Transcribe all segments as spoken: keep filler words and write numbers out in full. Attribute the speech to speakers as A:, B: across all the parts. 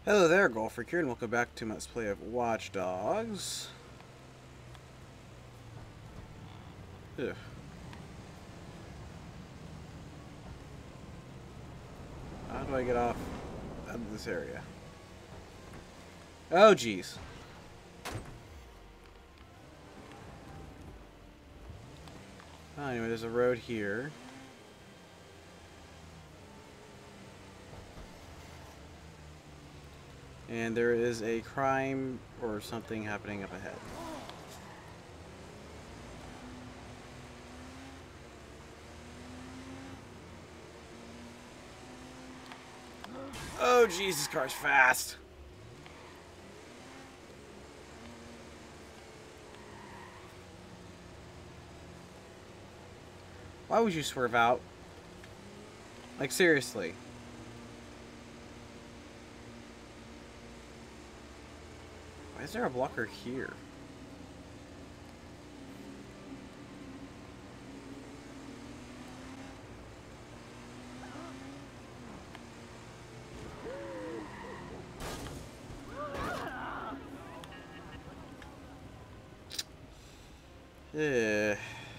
A: Hello there, Golfer here, and welcome back to my Let's Play of Watch Dogs. Ugh. How do I get off out of this area? Oh, jeez. Oh, anyway, there's a road here. And there is a crime or something happening up ahead. Oh, jeez, this car's fast. Why would you swerve out? Like, seriously. Why is there a blocker here? Ugh.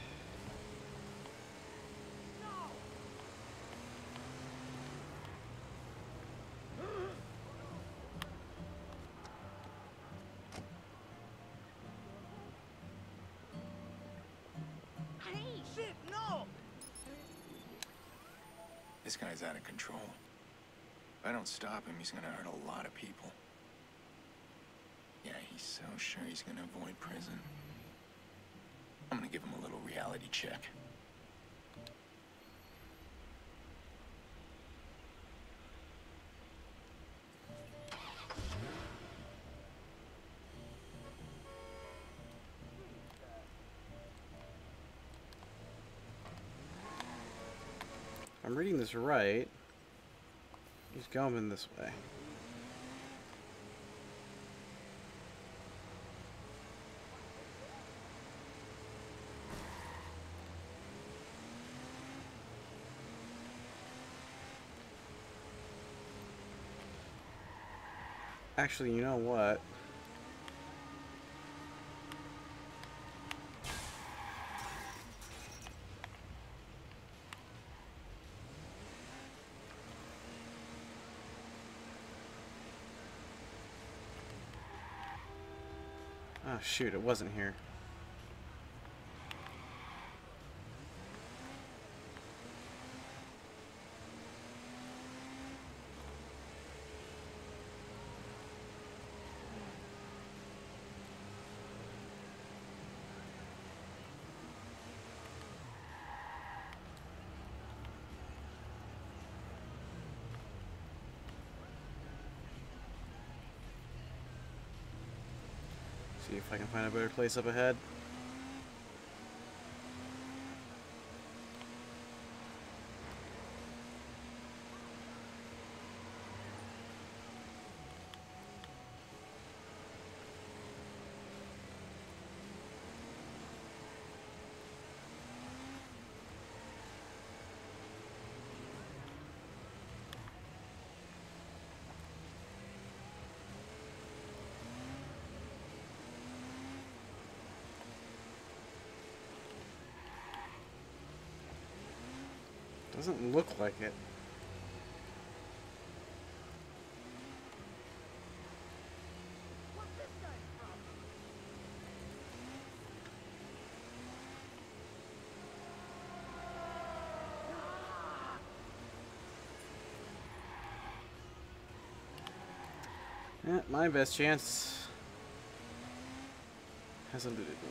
B: Shit, no!
C: This guy's out of control. If I don't stop him, he's gonna hurt a lot of people. Yeah, he's so sure he's gonna avoid prison. I'm gonna give him a little reality check.
A: I'm reading this right. He's going this way. Actually, you know what? Oh shoot, it wasn't here. See if I can find a better place up ahead. Doesn't look like it. Yeah, my best chance has eluded me.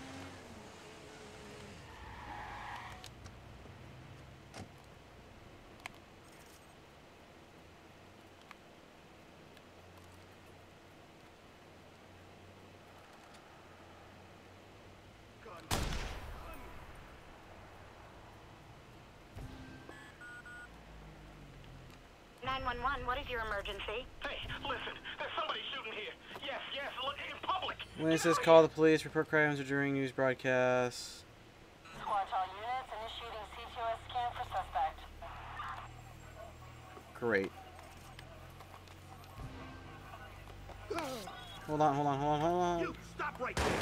D: nine one one, what is your emergency?
B: Hey, listen, there's somebody shooting here. Yes, yes, look, in public.
A: Witnesses call the police, report crimes during news broadcasts.
D: Squad all units initiating C T O S scan for suspect.
A: Great. Hold on, hold on, hold on, hold on.
B: You stop right there.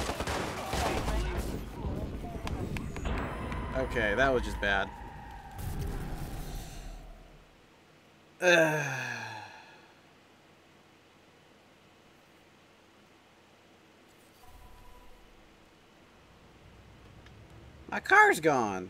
A: Okay, that was just bad. Ugh. My car's gone.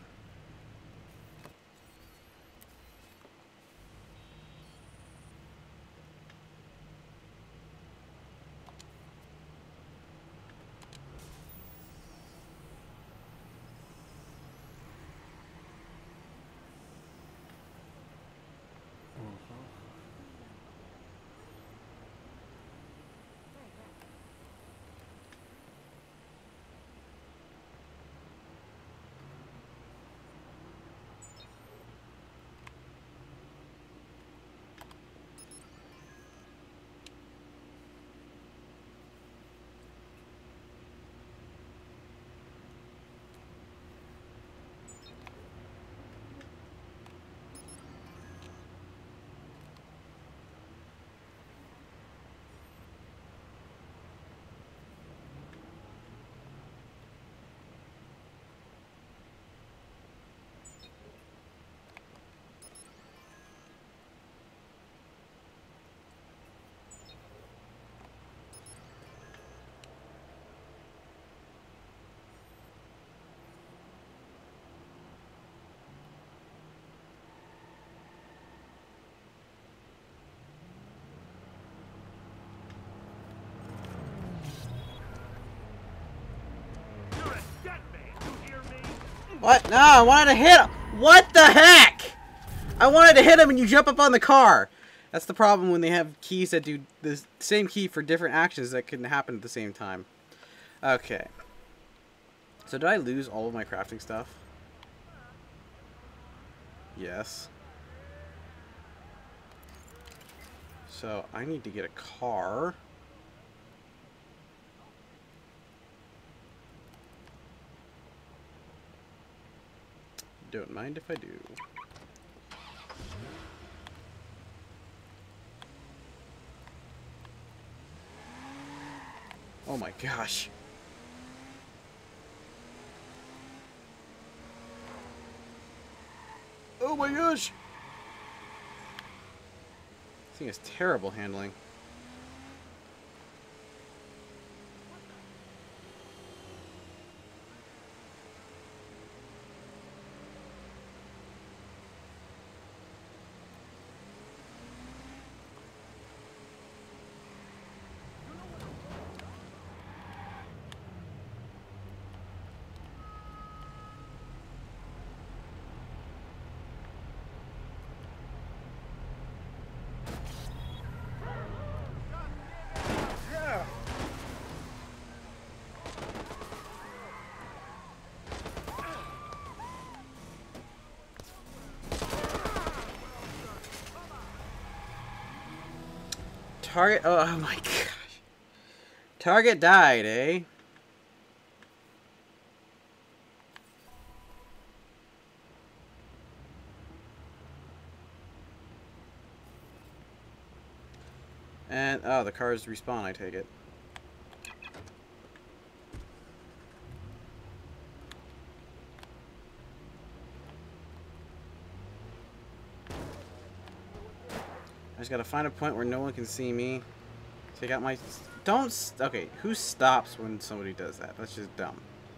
B: You're a dead man. You hear me?
A: What? No, I wanted to hit him. What the heck? I wanted to hit him and you jump up on the car. That's the problem when they have keys that do the same key for different actions that can happen at the same time. Okay. So did I lose all of my crafting stuff? Yes. So I need to get a car. Don't mind if I do. Oh my gosh. Oh my gosh. This thing is terrible handling. Target, oh, oh my gosh. Target died, eh? And, oh, the cars respawn, I take it. I just gotta find a point where no one can see me. Take out my... Don't... St okay, who stops when somebody does that? That's just dumb.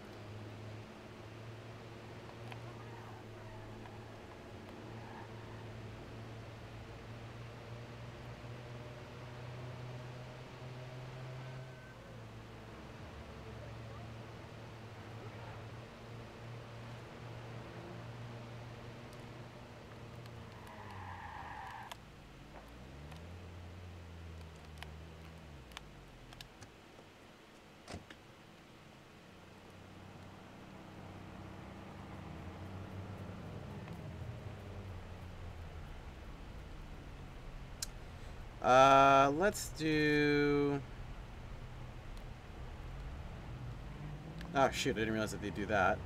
A: Uh, let's do... Oh, shoot, I didn't realize that they do that.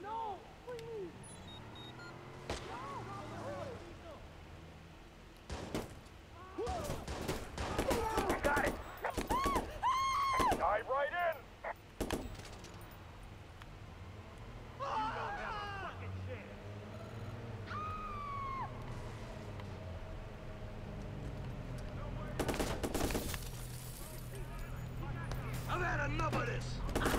B: Got it. Dive right in. I've had enough of this.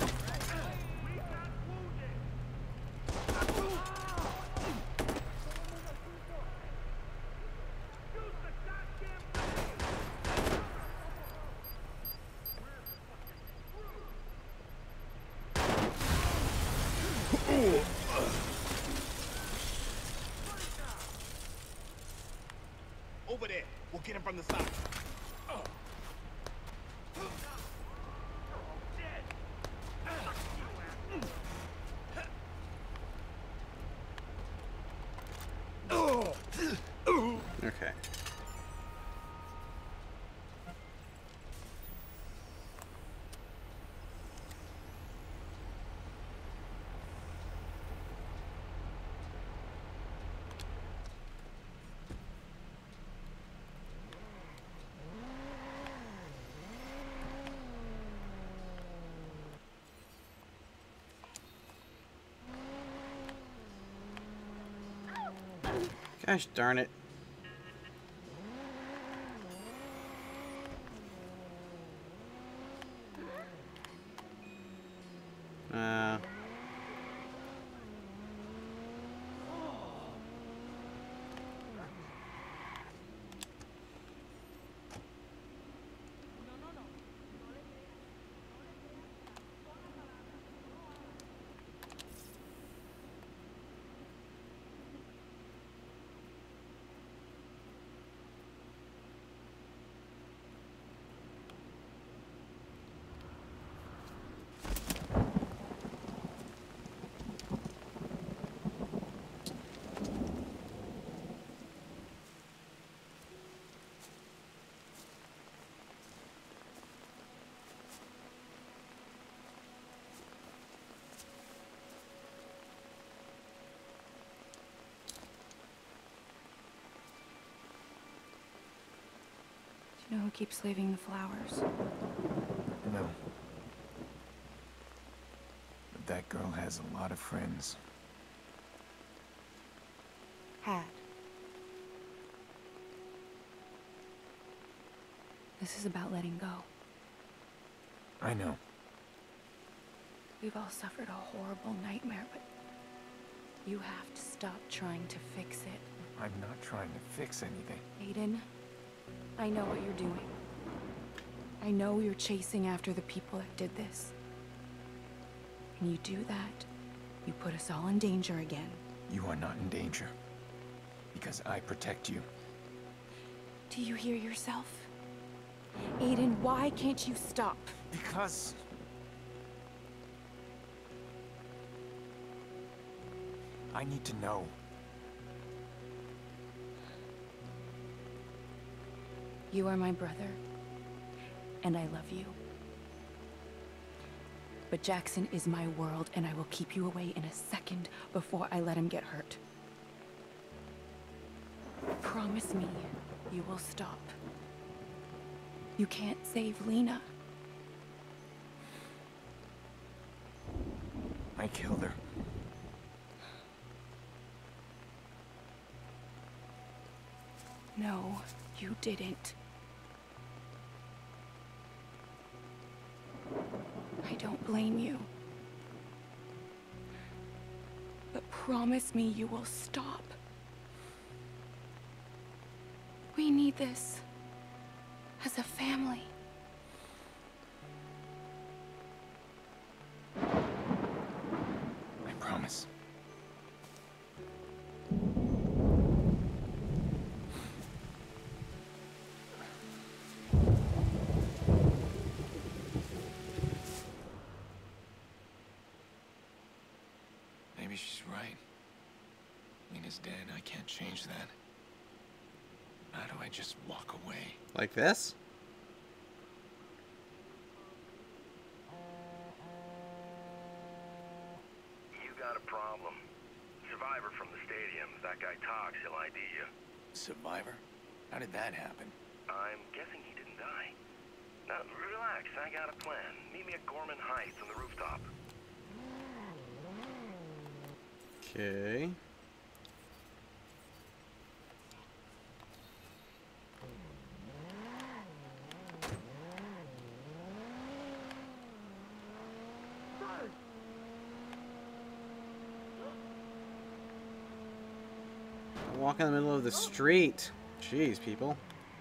E: Over there. We'll get him from the side.
A: Okay. Gosh darn it. Uh.
F: Do you know who keeps leaving the flowers?
C: No. But that girl has a lot of friends.
F: Had. This is about letting go.
C: I know.
F: We've all suffered a horrible nightmare, but you have to stop trying to fix it.
C: I'm not trying to fix anything.
F: Aiden, I know what you're doing. I know you're chasing after the people that did this. When you do that, you put us all in danger again.
C: You are not in danger. Because I protect you.
F: Do you hear yourself? Aiden, why can't you stop?
C: Because... I need to know.
F: You are my brother, and I love you. But Jackson is my world, and I will keep you away in a second before I let him get hurt. Promise me you will stop. You can't save Lena.
C: I killed her.
F: No, you didn't. I don't blame you. But promise me you will stop. We need this as a family.
C: I promise. Maybe she's right. Lena's dead. I can't change that. How do I just walk away?
A: Like this?
B: You got a problem.
G: survivor from the stadium. If that guy talks, he'll I D you.
C: Survivor? How did that happen?
G: I'm guessing he didn't die. Now, relax. I got a plan. Meet me at Gorman Heights on the rooftop.
A: Okay. Walk in the middle of the street. Jeez, people.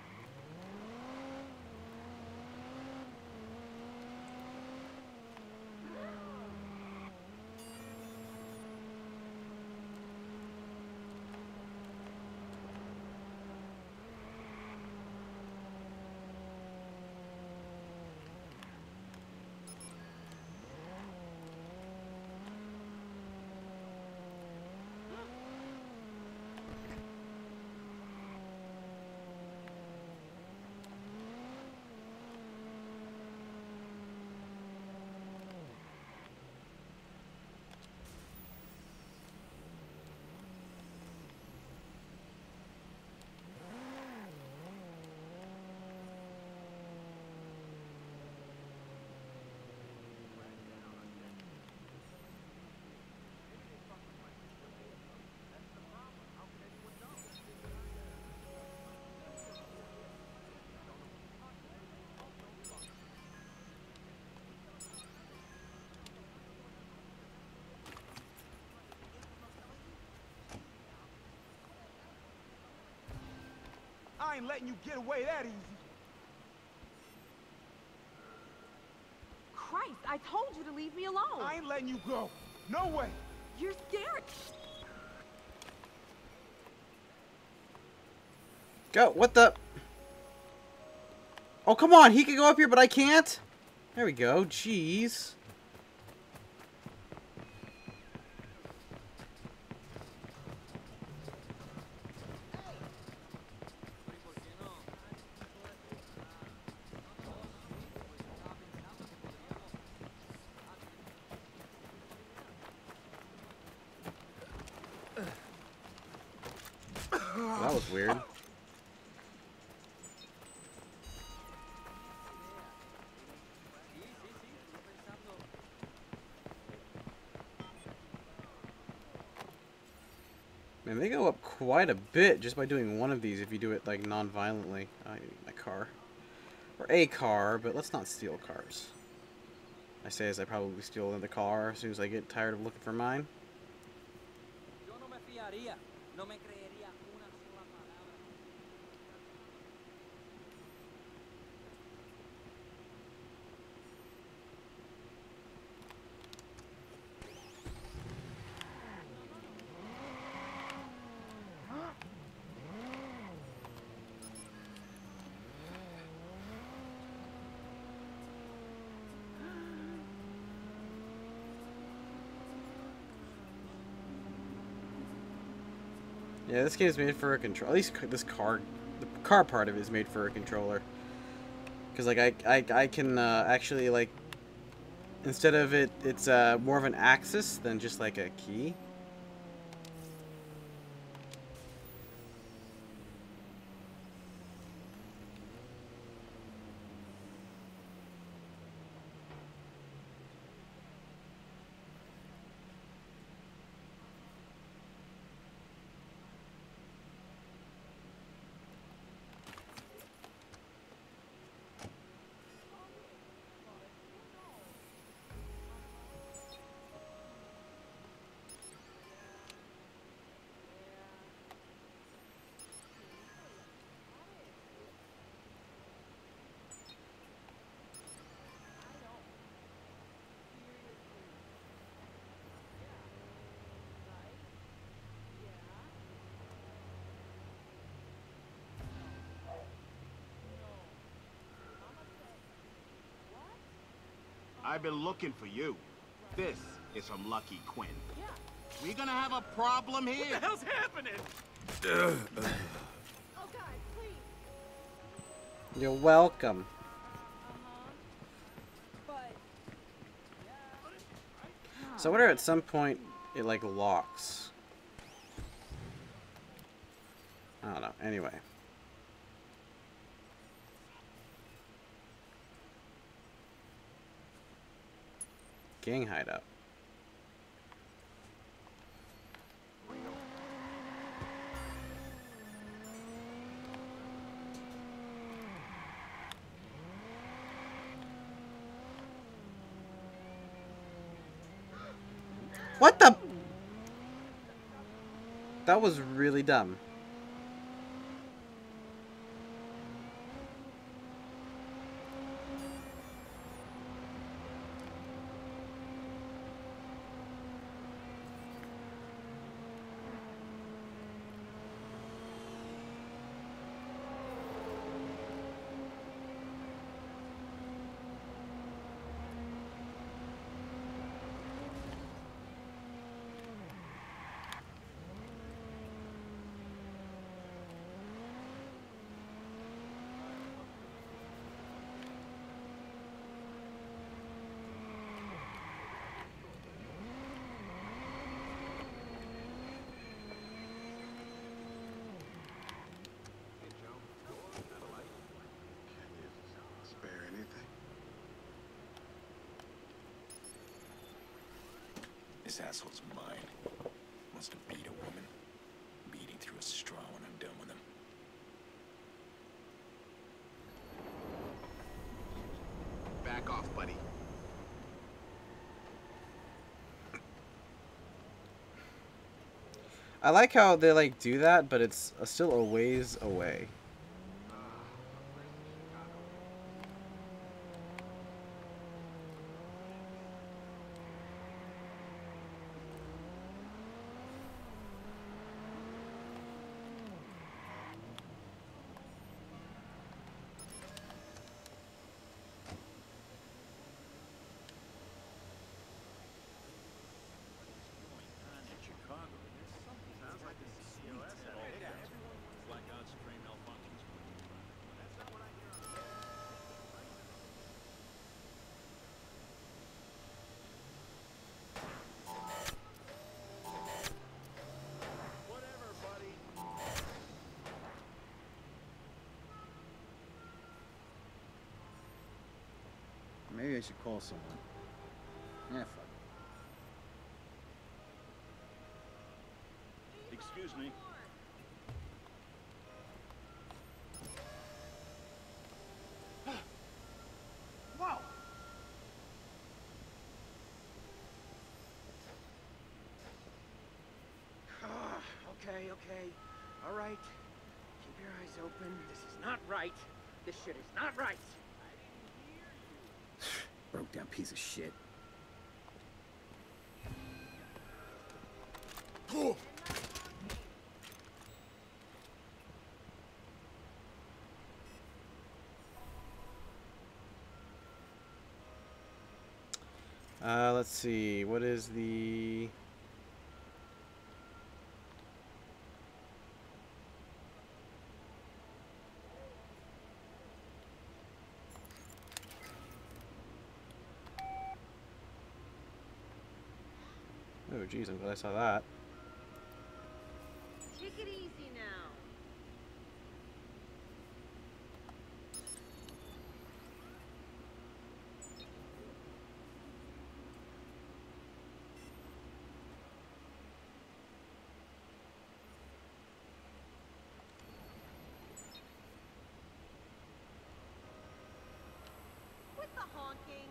E: I ain't letting you get away that easy.
H: Christ, I told you to leave me alone.
E: I ain't letting you go. No way.
H: You're scared.
A: Go. What the? Oh, come on. He can go up here, but I can't. There we go. Jeez. That was weird. Man, they go up quite a bit just by doing one of these if you do it, like, non-violently. I need my car. Or a car, but let's not steal cars. I say as I probably steal another car as soon as I get tired of looking for mine. Yeah, this game is made for a control. At least this car, the car part of it is made for a controller. Cause like I, I, I can uh, actually like, instead of it, it's uh, more of an axis than just like a key.
E: I've been looking for you. This is from Lucky Quinn. Yeah. We gonna have a problem here?
B: What the hell's happening?
H: Oh, guys, please.
A: You're welcome.
H: Uh-huh. But...
A: So I wonder at some point it like locks. Anyway. Gang hideout. What the? That was really dumb.
C: This asshole's mine. Wants to beat a woman. Beating through a straw when I'm done with him.
E: Back off, buddy.
A: I like how they like do that, but it's uh, still a ways away.
I: Maybe I should call someone. Yeah, fuck it.
G: Excuse me.
E: Whoa!
J: Ah, okay, okay. All right. Keep your eyes open. This is not right. This shit is not right.
I: Broke down piece of shit.
A: Uh, let's see. What is the... Oh, geez, I'm glad I saw that.
H: Take it easy now. Quit the honking.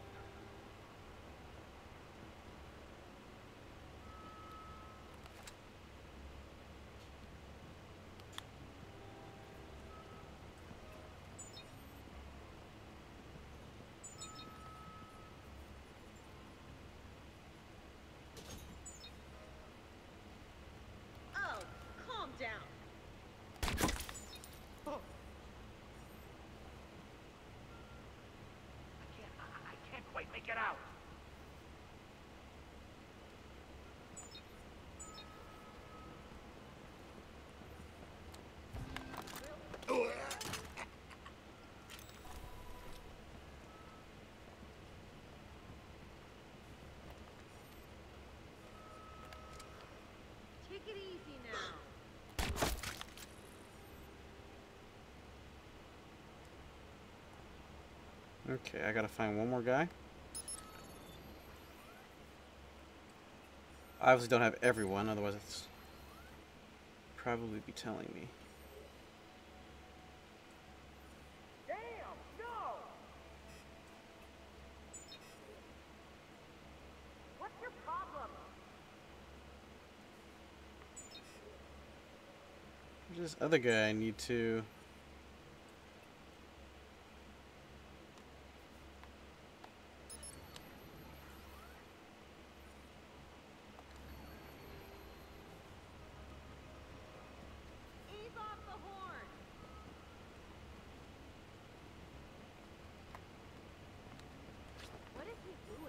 H: Oh, calm down.
G: I can't, I, I can't quite make it out.
H: Take it easy now.
A: Okay, I gotta find one more guy. I obviously don't have everyone, otherwise it's probably be telling me.
J: Damn, no! What's your problem?
A: There's this other guy I need to...
H: Ease off the horn. What is he doing?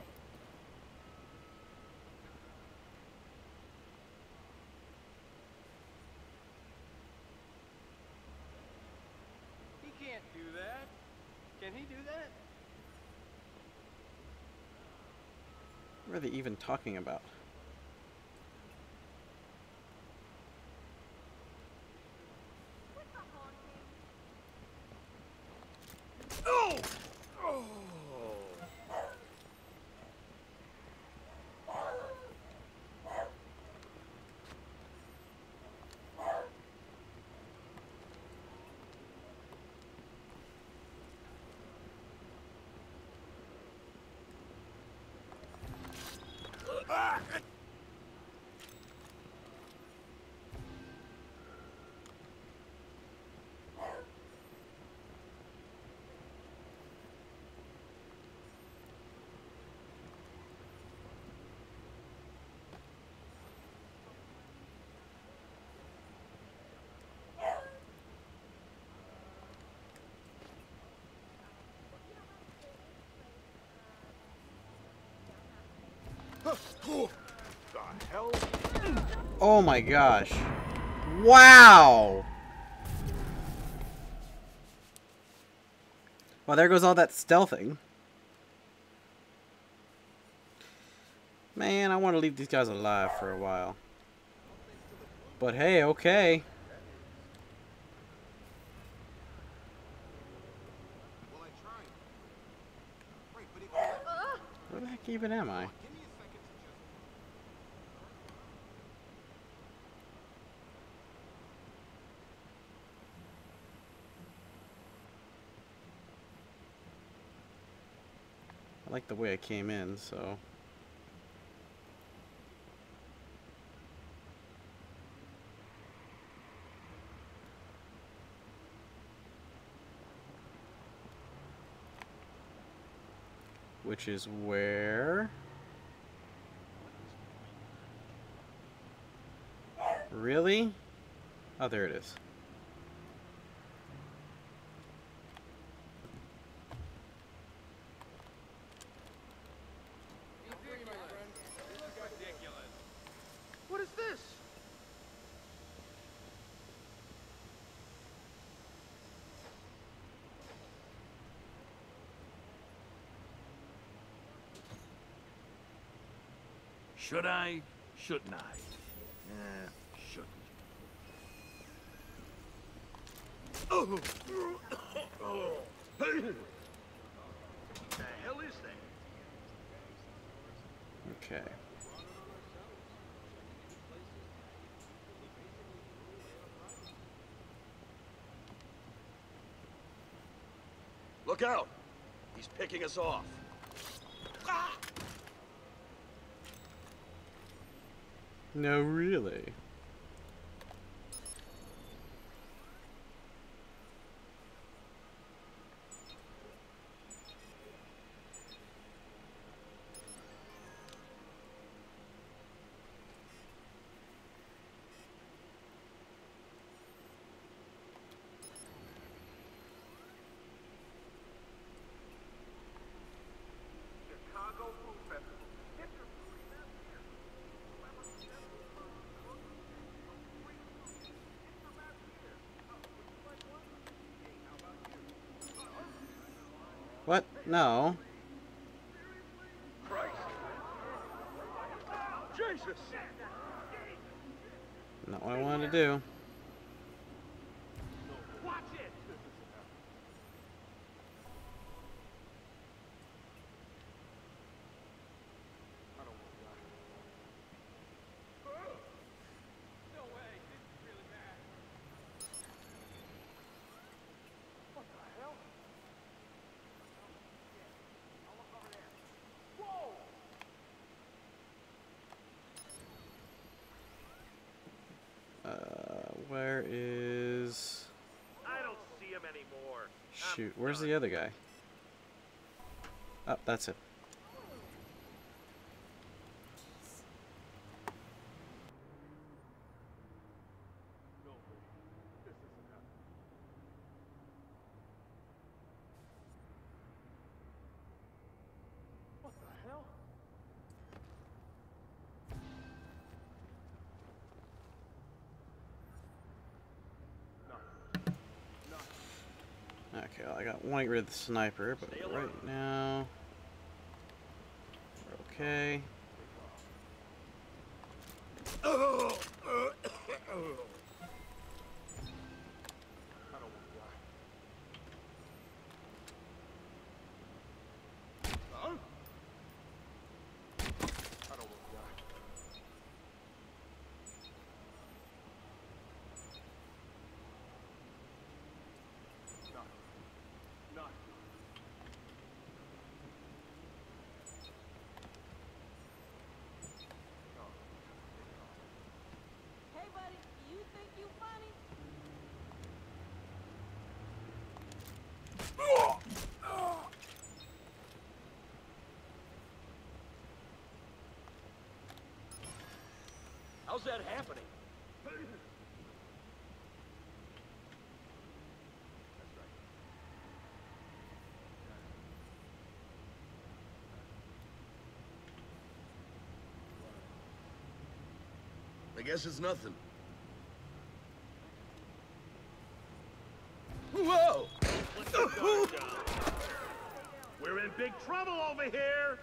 J: He can't do that. Can he do that?
A: What are they even talking about?
H: Quit the honking.
J: Oh! Oh!
E: The hell?
A: Oh my gosh. Wow! Well, there goes all that stealthing. Man, I want to leave these guys alive for a while. But hey, okay.
E: Well, I tried. Right, but if you...
A: Where the heck even am I?
E: Give me a second to just...
A: I like the way I came in, so... Which is where... Really? Oh, there it is.
J: What is this?
K: Should I? Shouldn't I? Eh, shouldn't. Oh.
E: The hell is that?
A: Okay.
K: Look out! He's picking us off.
A: No, really.
E: Chicago Food Festival. Get your food in here.
A: What? No.
E: Christ. Jesus.
A: Not what I wanted to do.
E: Watch it.
A: Where is...
G: I don't see him anymore.
A: Shoot, where's the other guy? Oh, that's it.
G: What the hell?
A: Okay, well, I got one get rid of the sniper, but right now we're okay.
H: Hey, buddy, you think you funny?
K: How's that happening? I guess it's nothing. Whoa!
G: We're in big trouble over here.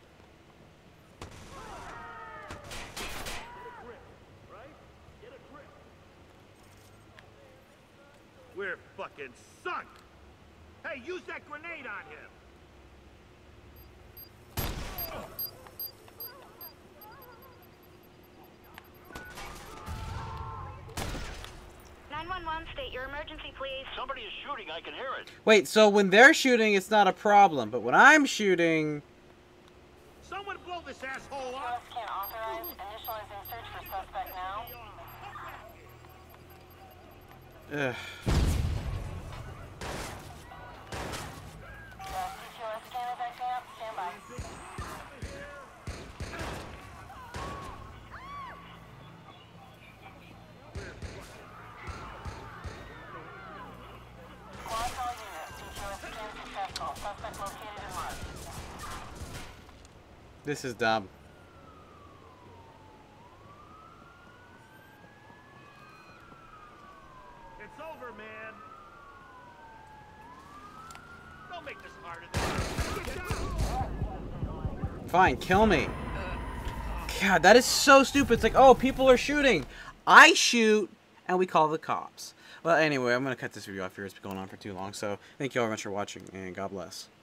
G: We're fucking sunk! Hey, use that grenade on him!
L: nine one one, state your emergency, please.
B: Somebody is shooting. I can hear it.
A: Wait, so when they're shooting, it's not a problem, but when I'm shooting...
G: Someone blow this asshole
D: C T O
G: up!
D: S scan authorized. Initializing search for suspect now.
A: Ugh.
D: The C T O S scan is acting up. Stand by. Squad call unit. C T O S scan successful. Suspect located and marked.
A: This is dumb.
G: It's over, man. Don't make this harder than Get down!
A: Fine, kill me. God, that is so stupid. It's like, oh, people are shooting. I shoot, and we call the cops. Well, anyway, I'm going to cut this video off here. It's been going on for too long. So, thank you all very much for watching, and God bless.